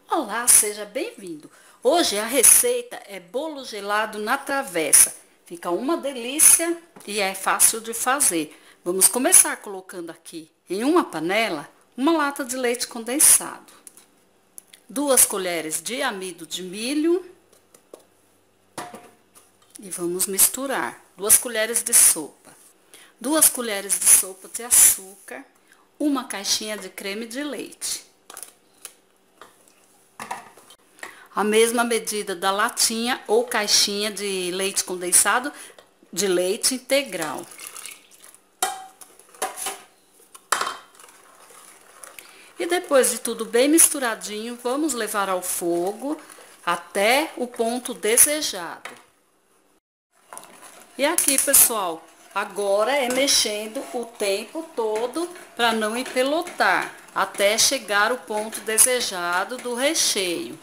Olá, seja bem-vindo. Hoje a receita é bolo gelado na travessa. Fica uma delícia e é fácil de fazer. Vamos começar colocando aqui em uma panela uma lata de leite condensado, 2 colheres de amido de milho e vamos misturar 2 colheres de sopa, 2 colheres de sopa de açúcar, uma caixinha de creme de leite. A mesma medida da latinha ou caixinha de leite condensado de leite integral. E depois de tudo bem misturadinho, vamos levar ao fogo até o ponto desejado. E aqui, pessoal, agora é mexendo o tempo todo para não empelotar, até chegar o ponto desejado do recheio.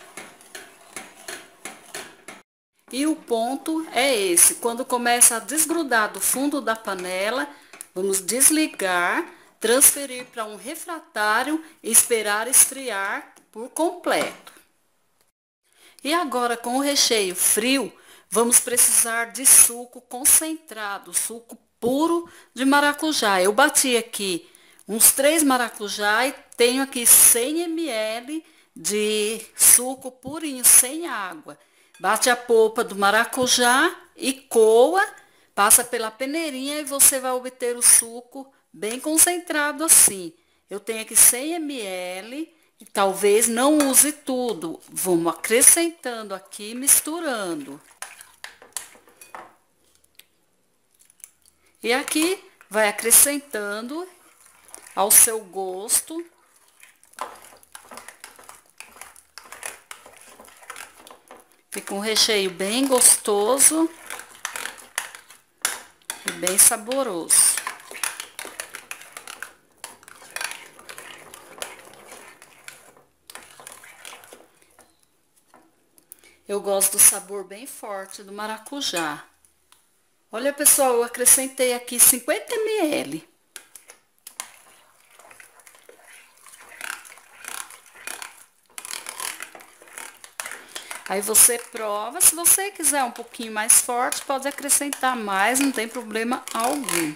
E o ponto é esse, quando começa a desgrudar do fundo da panela, vamos desligar, transferir para um refratário e esperar esfriar por completo. E agora, com o recheio frio, vamos precisar de suco concentrado, suco puro de maracujá. Eu bati aqui uns 3 maracujá e tenho aqui 100 ml de suco purinho, sem água. Bate a polpa do maracujá e coa, passa pela peneirinha e você vai obter o suco bem concentrado assim. Eu tenho aqui 100 ml, e talvez não use tudo. Vamos acrescentando aqui, misturando. E aqui vai acrescentando ao seu gosto. Fica um recheio bem gostoso e bem saboroso. Eu gosto do sabor bem forte do maracujá. Olha, pessoal, eu acrescentei aqui 50 ml. Aí você prova, se você quiser um pouquinho mais forte, pode acrescentar mais, não tem problema algum.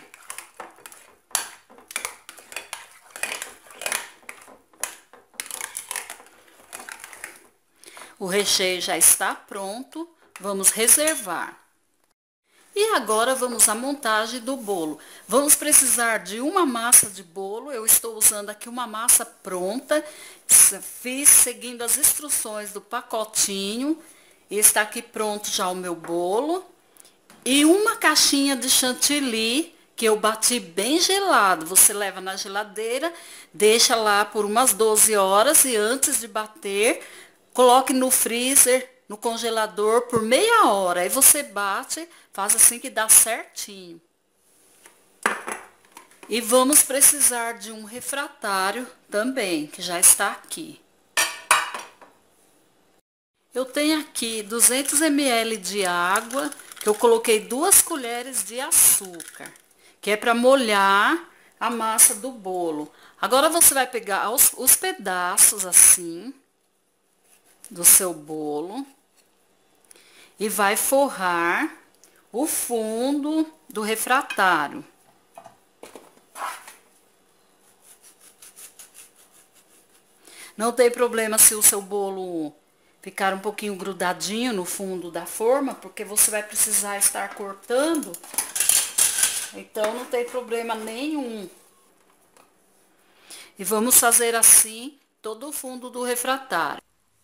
O recheio já está pronto, vamos reservar. E agora vamos à montagem do bolo. Vamos precisar de uma massa de bolo, eu estou usando aqui uma massa pronta, fiz seguindo as instruções do pacotinho, e está aqui pronto já o meu bolo. E uma caixinha de chantilly, que eu bati bem gelado, você leva na geladeira, deixa lá por umas 12 horas e antes de bater, coloque no freezer, no congelador por meia hora. Aí você bate, faz assim que dá certinho. E vamos precisar de um refratário também, que já está aqui. Eu tenho aqui 200 ml de água, que eu coloquei 2 colheres de açúcar, que é para molhar a massa do bolo. Agora você vai pegar os pedaços assim do seu bolo e vai forrar o fundo do refratário. Não tem problema se o seu bolo ficar um pouquinho grudadinho no fundo da forma, porque você vai precisar estar cortando, então não tem problema nenhum. E vamos fazer assim todo o fundo do refratário.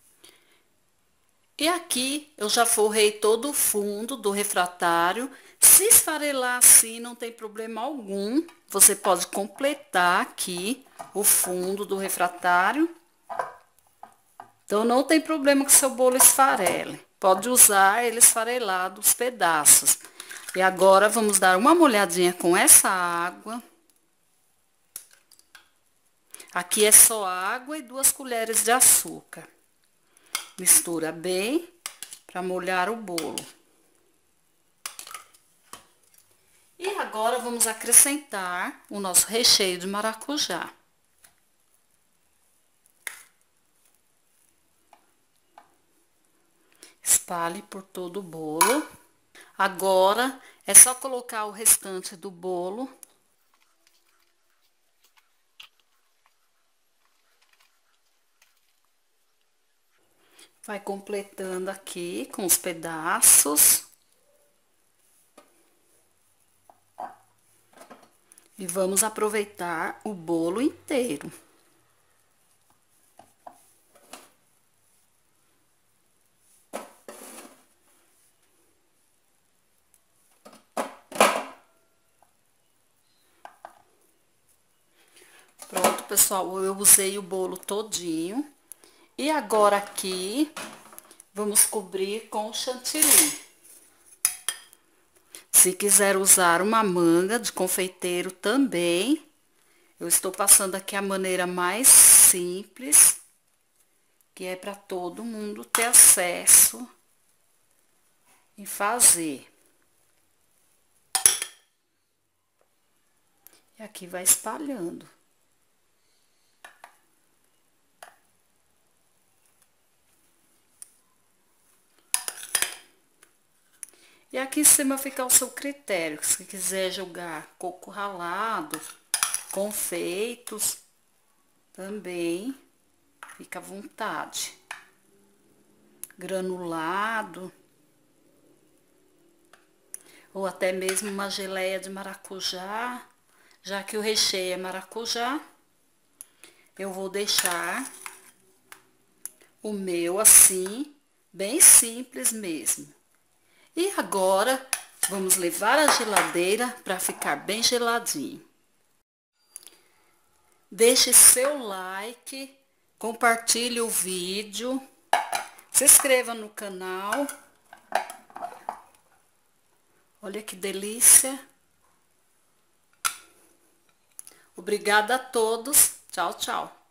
E aqui eu já forrei todo o fundo do refratário. Se esfarelar assim, não tem problema algum. Você pode completar aqui o fundo do refratário. Então, não tem problema que seu bolo esfarele. Pode usar ele esfarelado, os pedaços. E agora, vamos dar uma molhadinha com essa água. Aqui é só água e 2 colheres de açúcar. Mistura bem para molhar o bolo. E agora vamos acrescentar o nosso recheio de maracujá. espalhe por todo o bolo. Agora, é só colocar o restante do bolo. Vai completando aqui com os pedaços. E vamos aproveitar o bolo inteiro. Pronto, pessoal, eu usei o bolo todinho. E agora aqui, vamos cobrir com chantilly. Se quiser usar uma manga de confeiteiro também, eu estou passando aqui a maneira mais simples, que é para todo mundo ter acesso e fazer. E aqui vai espalhando. E aqui em cima fica ao seu critério, se quiser jogar coco ralado, confeitos, também fica à vontade. Granulado, ou até mesmo uma geleia de maracujá, já que o recheio é maracujá, eu vou deixar o meu assim, bem simples mesmo. E agora, vamos levar à geladeira para ficar bem geladinho. Deixe seu like, compartilhe o vídeo, se inscreva no canal. Olha que delícia. Obrigada a todos. Tchau, tchau.